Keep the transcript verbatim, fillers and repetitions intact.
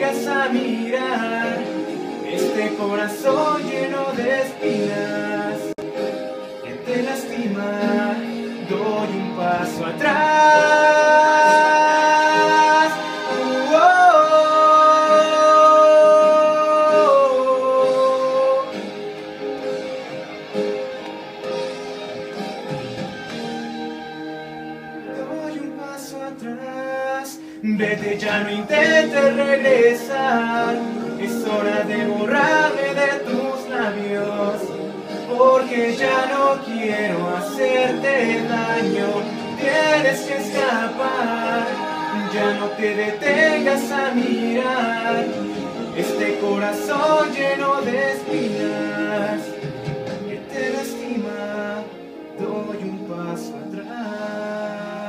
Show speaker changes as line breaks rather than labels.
detengas a mirar este corazón lleno de espinas que te lastima. Doy un paso atrás. Uh, oh, oh. Doy un paso atrás. Vete, ya no intentes regresar. Es hora de borrarme de tus labios, porque ya no quiero hacerte daño. Tienes que escapar, ya no te detengas a mirar este corazón lleno de espinas que te lastima. Doy un paso atrás.